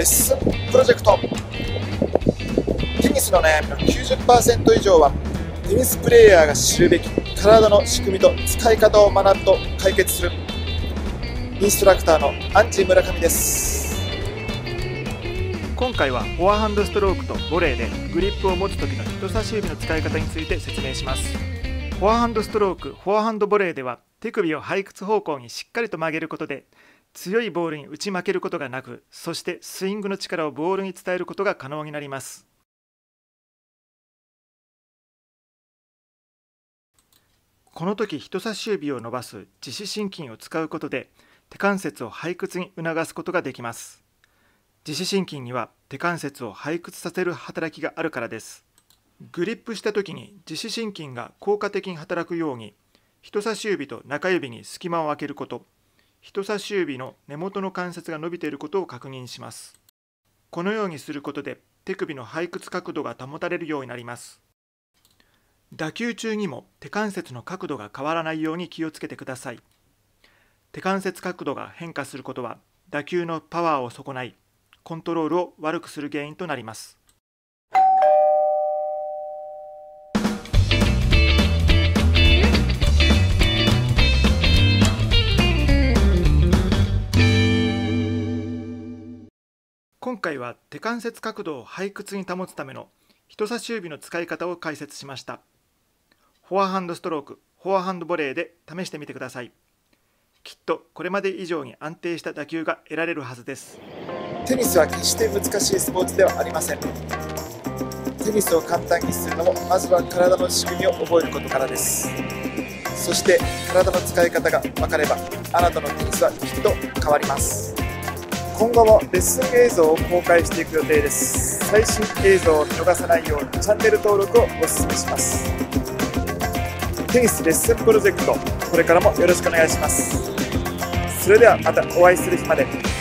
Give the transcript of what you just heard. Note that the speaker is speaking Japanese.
レッスンプロジェクト。テニスの悩みの 90% 以上はテニスプレーヤーが知るべき体の仕組みと使い方を学ぶと解決する。インストラクターのアンチ村上です。 今回はフォアハンドストロークとボレーでグリップを持つ時の人差し指の使い方について説明します。フォアハンドストローク、フォアハンドボレーでは手首を背屈方向にしっかりと曲げることで強いボールに打ち負けることがなく、そしてスイングの力をボールに伝えることが可能になります。この時人差し指を伸ばす自主伸筋を使うことで手関節を背屈に促すことができます。自主伸筋には手関節を背屈させる働きがあるからです。グリップした時に自主伸筋が効果的に働くように人差し指と中指に隙間を空けること、人差し指の根元の関節が伸びていることを確認します。このようにすることで手首の背屈角度が保たれるようになります。打球中にも手関節の角度が変わらないように気をつけてください。手関節角度が変化することは打球のパワーを損ない、コントロールを悪くする原因となります。今回は手関節角度を背屈に保つための人差し指の使い方を解説しました。フォアハンドストローク、フォアハンドボレーで試してみてください。きっとこれまで以上に安定した打球が得られるはずです。 テニスは決して難しいスポーツではありません。テニスを簡単にするのもまずは体の仕組みを覚えることからです。そして体の使い方が分かればあなたのテニスはきっと変わります。今後もレッスン映像を公開していく予定です。最新映像を見逃さないようにチャンネル登録をお勧めします。テニスレッスンプロジェクト、これからもよろしくお願いします。それではまたお会いする日まで。